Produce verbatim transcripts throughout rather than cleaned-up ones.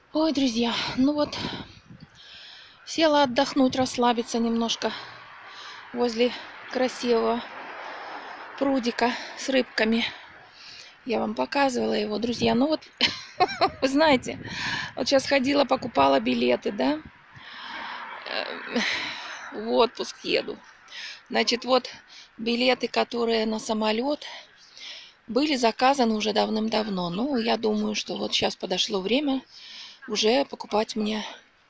Ой, друзья, ну вот, села отдохнуть, расслабиться немножко возле красивого прудика с рыбками. Я вам показывала его, друзья. Ну вот, вы знаете, вот сейчас ходила, покупала билеты, да, в отпуск еду. Значит, вот билеты, которые на самолет, были заказаны уже давным-давно. Ну, я думаю, что вот сейчас подошло время уже покупать мне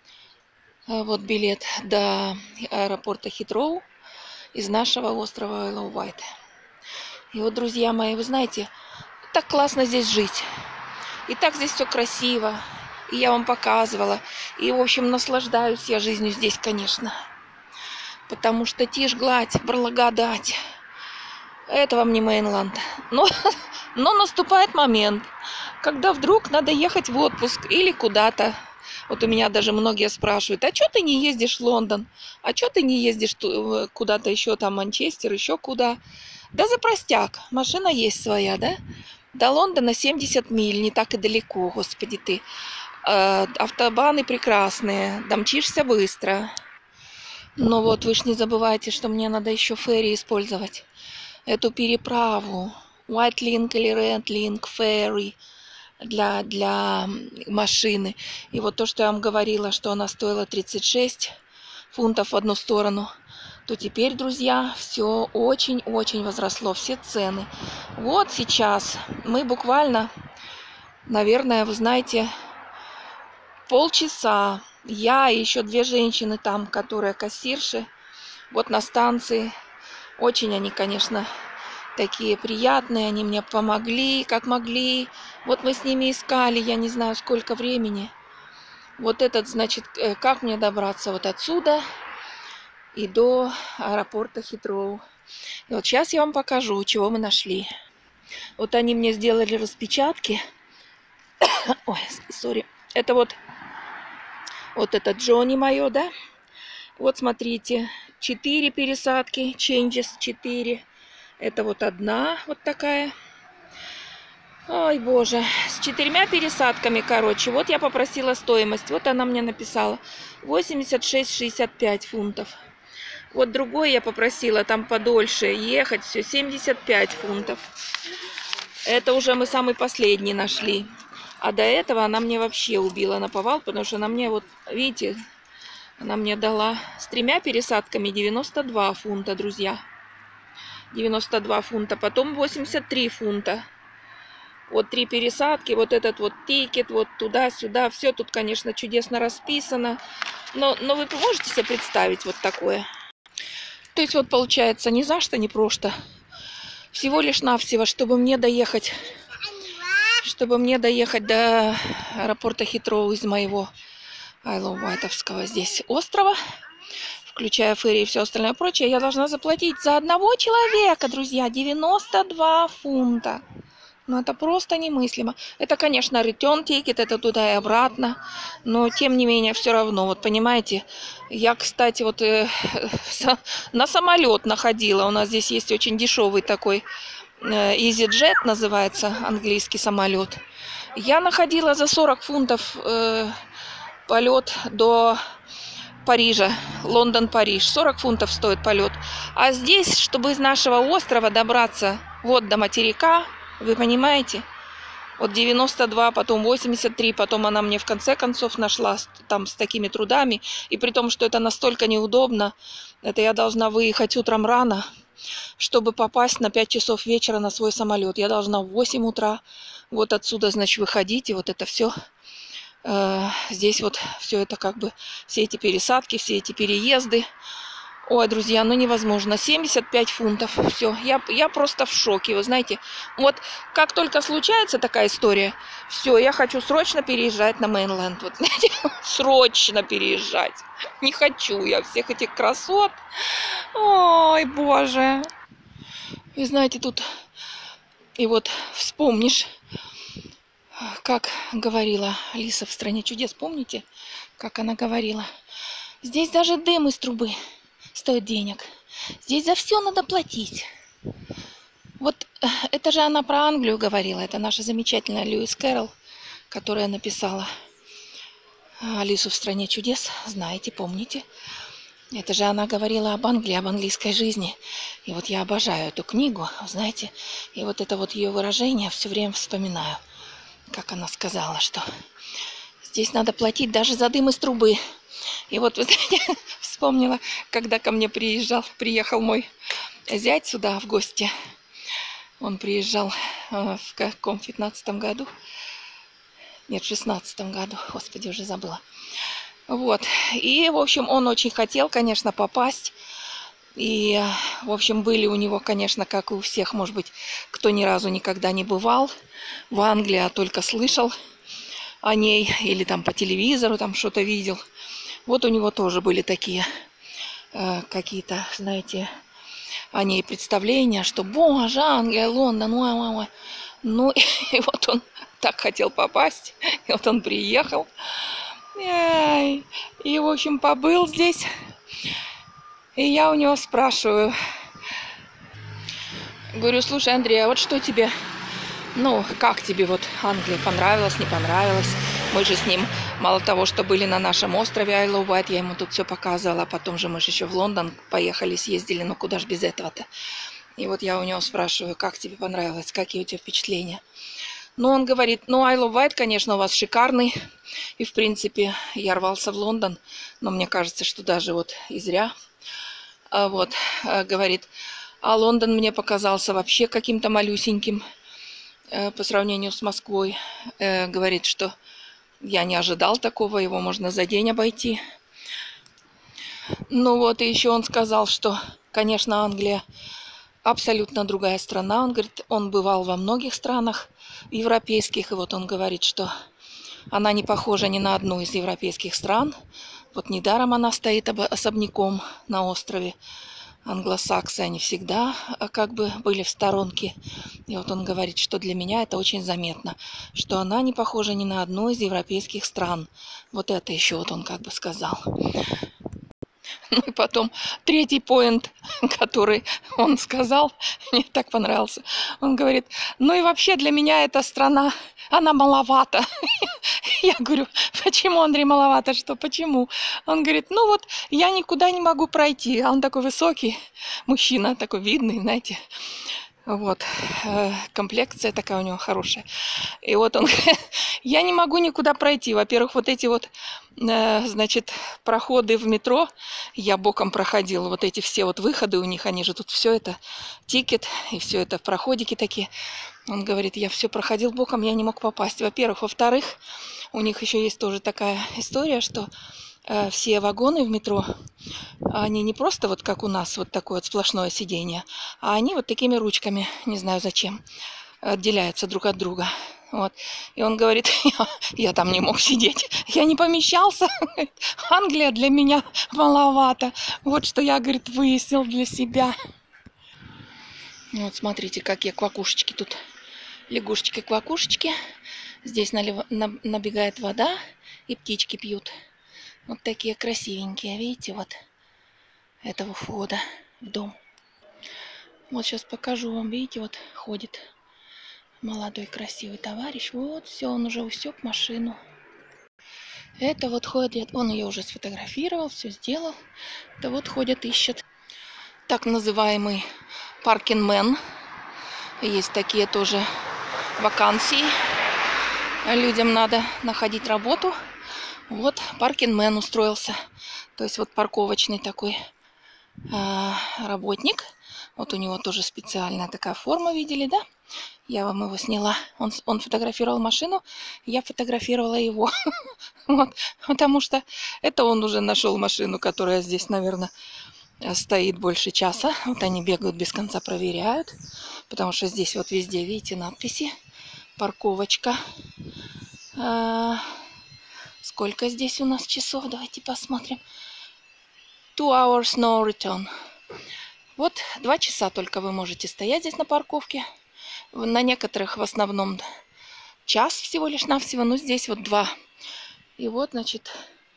вот билет до аэропорта Хитроу из нашего острова Isle of Wight. И вот, друзья мои, вы знаете, так классно здесь жить. И так здесь все красиво. И я вам показывала. И, в общем, наслаждаюсь я жизнью здесь, конечно. Потому что тишь, гладь, благодать. Это вам не Мейнланд. Но, но наступает момент, когда вдруг надо ехать в отпуск или куда-то. Вот у меня даже многие спрашивают, а что ты не ездишь в Лондон? А что ты не ездишь куда-то еще, там, Манчестер, еще куда? Да за простяк. Машина есть своя, да? До Лондона семьдесят миль, не так и далеко, господи ты. Э, автобаны прекрасные, домчишься быстро. Но вот вы ж не забывайте, что мне надо еще ферри использовать. Эту переправу. White Link или Red Link Ferry. Для, для машины. И вот то, что я вам говорила, что она стоила тридцать шесть фунтов в одну сторону, то теперь, друзья, все очень-очень возросло, все цены. Вот сейчас мы буквально, наверное, вы знаете, полчаса, я и еще две женщины там, которые кассирши, вот на станции. Очень они, конечно, такие приятные, они мне помогли, как могли. Вот мы с ними искали, я не знаю, сколько времени. Вот этот, значит, как мне добраться вот отсюда и до аэропорта Хитроу. И вот сейчас я вам покажу, чего мы нашли. Вот они мне сделали распечатки. Ой, сори. Это вот, вот это Джонни мое, да? Вот смотрите, четыре пересадки, changes четыре. Это вот одна вот такая. Ой, боже, с четырьмя пересадками, короче. Вот я попросила стоимость. Вот она мне написала. восемьдесят шесть шестьдесят пять фунтов. Вот другой я попросила там подольше ехать. Все, семьдесят пять фунтов. Это уже мы самый последний нашли. А до этого она мне вообще убила наповал, потому что она мне, вот, видите, она мне дала с тремя пересадками девяносто два фунта, друзья. девяносто два фунта. Потом восемьдесят три фунта. Вот три пересадки, вот этот вот тикет, вот туда-сюда. Все тут, конечно, чудесно расписано. Но, но вы можете себе представить вот такое? То есть вот получается ни за что, ни просто. Всего лишь навсего, чтобы мне доехать, чтобы мне доехать до аэропорта Хитроу из моего Isle of Wight'овского здесь острова, включая ферри и все остальное прочее, я должна заплатить за одного человека, друзья, девяносто два фунта. Ну, это просто немыслимо. Это, конечно, return ticket, это туда и обратно. Но, тем не менее, все равно. Вот, понимаете, я, кстати, вот э, на самолет находила. У нас здесь есть очень дешевый такой э, EasyJet, называется, английский самолет. Я находила за сорок фунтов э, полет до Парижа. Лондон-Париж. сорок фунтов стоит полет. А здесь, чтобы из нашего острова добраться вот до материка, вы понимаете? Вот девяносто два, потом восемьдесят три, потом она мне в конце концов нашла там с такими трудами. И при том, что это настолько неудобно, это я должна выехать утром рано, чтобы попасть на пять часов вечера на свой самолет. Я должна в восемь утра вот отсюда, значит, выходить. И вот это все, э, здесь вот все это как бы, все эти пересадки, все эти переезды. Ой, друзья, ну невозможно. семьдесят пять фунтов. Все, я, я просто в шоке. Вы знаете, вот как только случается такая история, все, я хочу срочно переезжать на Мейнленд. Вот, знаете, срочно переезжать. Не хочу я всех этих красот. Ой, боже. И знаете, тут и вот вспомнишь, как говорила Алиса в «Стране чудес». Помните, как она говорила? Здесь даже дым из трубы стоит денег. Здесь за все надо платить. Вот это же она про Англию говорила. Это наша замечательная Льюис Кэрролл, которая написала Алису в стране чудес, знаете, помните? Это же она говорила об Англии, об английской жизни. И вот я обожаю эту книгу, знаете. И вот это вот ее выражение все время вспоминаю. Как она сказала, что здесь надо платить даже за дым из трубы. И вот, вы знаете, вспомнила, когда ко мне приезжал, приехал мой зять сюда в гости. Он приезжал э, в каком пятнадцатом году? Нет, в шестнадцатом году. Господи, уже забыла. Вот. И, в общем, он очень хотел, конечно, попасть. И, в общем, были у него, конечно, как и у всех, может быть, кто ни разу никогда не бывал в Англии, а только слышал о ней или там по телевизору там что-то видел. Вот у него тоже были такие э, какие-то, знаете, о ней представления, что боже, Англия, Лондон, ой, ой, ой. Ну, и, и вот он так хотел попасть, и вот он приехал. И, и, в общем, побыл здесь. И я у него спрашиваю, говорю, слушай, Андрей, а вот что тебе, ну, как тебе вот Англия, понравилась, не понравилась? Мы же с ним, мало того, что были на нашем острове Isle of Wight, я ему тут все показывала, потом же мы же еще в Лондон поехали, съездили, ну куда ж без этого-то? И вот я у него спрашиваю, как тебе понравилось, какие у тебя впечатления? Ну, он говорит, ну, Isle of Wight, конечно, у вас шикарный, и, в принципе, я рвался в Лондон, но мне кажется, что даже вот и зря, а вот, говорит, а Лондон мне показался вообще каким-то малюсеньким по сравнению с Москвой, говорит, что я не ожидал такого, его можно за день обойти. Ну вот, и еще он сказал, что, конечно, Англия абсолютно другая страна. Он говорит, он бывал во многих странах европейских, и вот он говорит, что она не похожа ни на одну из европейских стран. Вот недаром она стоит особняком на острове. Англосаксы, они всегда как бы были в сторонке. И вот он говорит, что для меня это очень заметно, что она не похожа ни на одну из европейских стран. Вот это еще вот он как бы сказал. Ну и потом третий поинт, который он сказал, мне так понравился. Он говорит, ну и вообще для меня эта страна, она маловата. Я говорю, почему, Андрей, маловато? Что, почему? Он говорит, ну вот я никуда не могу пройти. А он такой высокий мужчина, такой видный, знаете. Вот, комплекция такая у него хорошая. И вот он, я не могу никуда пройти. Во-первых, вот эти вот, значит, проходы в метро, я боком проходила. Вот эти все вот выходы у них, они же тут все это тикет, и все это проходики такие. Он говорит, я все проходил боком, я не мог попасть. Во-первых. Во-вторых, у них еще есть тоже такая история, что э, все вагоны в метро, они не просто вот как у нас, вот такое вот сплошное сиденье, а они вот такими ручками, не знаю зачем, отделяются друг от друга. Вот. И он говорит, я, я там не мог сидеть, я не помещался. Англия для меня маловато. Вот что я, говорит, выяснил для себя. Вот смотрите, какие квакушечки тут. Лягушечки-квакушечки. Здесь налив... набегает вода, и птички пьют. Вот такие красивенькие, видите, вот этого входа в дом. Вот сейчас покажу вам, видите, вот ходит молодой красивый товарищ. Вот, все, он уже усек машину. Это вот ходит, он ее уже сфотографировал, все сделал. Это вот ходят, ищет так называемый паркингмен. Есть такие тоже вакансии. Людям надо находить работу. Вот паркингмен устроился. То есть вот парковочный такой э, работник. Вот у него тоже специальная такая форма, видели, да? Я вам его сняла. Он, он фотографировал машину, я фотографировала его. Вот, потому что это он уже нашел машину, которая здесь, наверное, стоит больше часа. Вот они бегают без конца, проверяют. Потому что здесь вот везде, видите, надписи. Парковочка. А, сколько здесь у нас часов? Давайте посмотрим. Two hours no return. Вот два часа только вы можете стоять здесь на парковке. На некоторых в основном час всего лишь навсего, но здесь вот два. И вот, значит,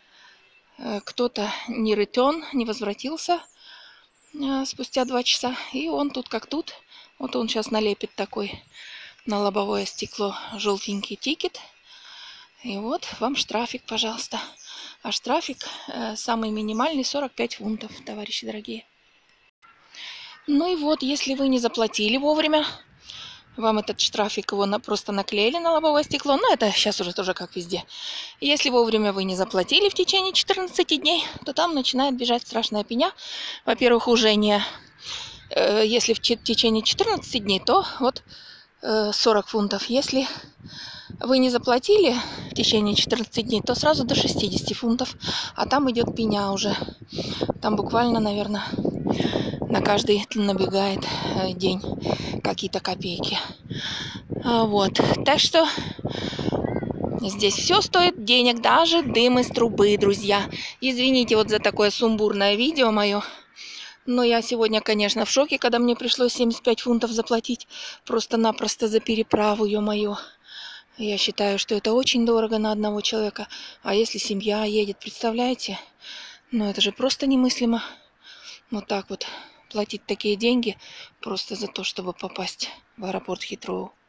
кто-то не return, не возвратился спустя два часа. И он тут как тут. Вот он сейчас налепит такой на лобовое стекло желтенький тикет. И вот вам штрафик, пожалуйста. А штрафик э, самый минимальный сорок пять фунтов, товарищи дорогие. Ну и вот, если вы не заплатили вовремя, вам этот штрафик его на, просто наклеили на лобовое стекло. Но это сейчас уже тоже как везде. Если вовремя вы не заплатили в течение четырнадцати дней, то там начинает бежать страшная пеня. Во-первых, уже не... Э, если в течение четырнадцати дней, то вот э, сорок фунтов. Если вы не заплатили в течение четырнадцати дней, то сразу до шестидесяти фунтов. А там идет пеня уже. Там буквально, наверное, на каждый набегает э, день какие-то копейки. А, вот. Так что здесь все стоит денег, даже дым из трубы, друзья. Извините вот за такое сумбурное видео мое. Но я сегодня, конечно, в шоке, когда мне пришлось семьдесят пять фунтов заплатить просто-напросто за переправу, ё-моё. Я считаю, что это очень дорого на одного человека. А если семья едет, представляете? Ну это же просто немыслимо. Вот так вот платить такие деньги просто за то, чтобы попасть в аэропорт Хитроу.